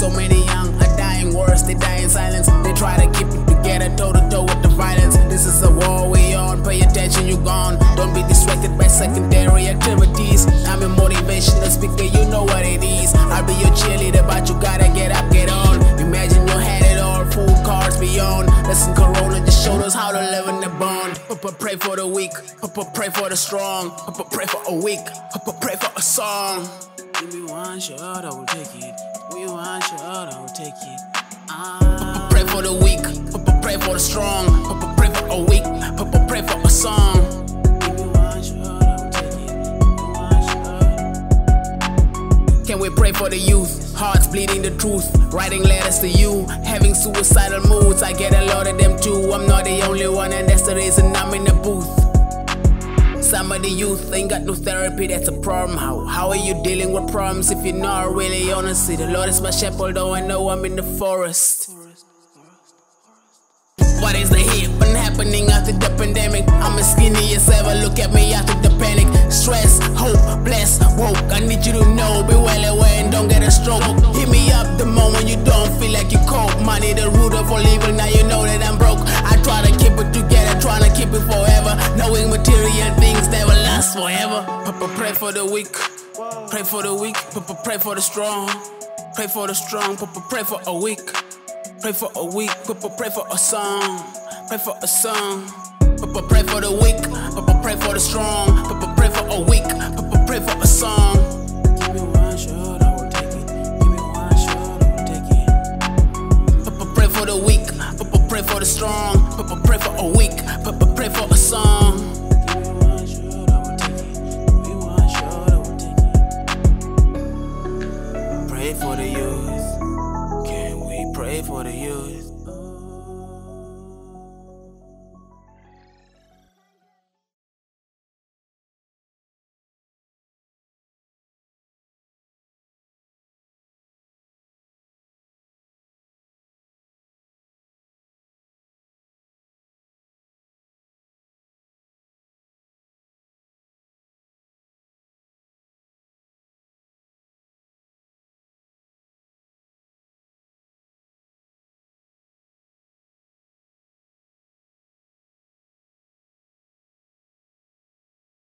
So many young are dying worse, they die in silence. They try to keep it together, toe to toe with the violence. This is a war we on, pay attention, you gone. Don't be distracted by secondary activities. I'm a motivational speaker, you know what it is. I'll be your cheerleader, but you gotta get up, get on. Imagine you had it all, full cars beyond. Listen, Corona just showed us how to live in the bond. Papa pray for the weak, Papa pray for the strong. Papa pray for a week, Papa pray for a song. Give me one shot, I will take it. Give me one shot, I will take it. Papa pray for the weak, Papa pray for the strong. Papa pray for a week, Papa pray for a song. Give me one shot, I will take it. Give me one shot. Can we pray for the youth? Hearts bleeding the truth, writing letters to you, having suicidal moods. I get a lot of them too. I'm not the only one, and that's the reason I'm in the booth. Some of the youth ain't got no therapy, that's a problem. How are you dealing with problems if you're not really honest? See, the Lord is my shepherd, though I know I'm in the forest. What is the hit been happening after the pandemic? I'm as skinny as ever, look at me after the panic. Stress, hope, bless, woke. I need you to know, be well aware and don't get a stroke. Hit me up the moment you don't feel like you cope. Money the root of all evil, now you know that I'm broke. I try to keep it together, trying to keep it forever, knowing material things never last forever. Papa pray for the weak, pray for the weak. Papa pray for the strong, pray for the strong. Papa pray for a week, pray for a week. Papa pray for a song, pray for a song. Papa pray for the weak, Papa pray for the strong.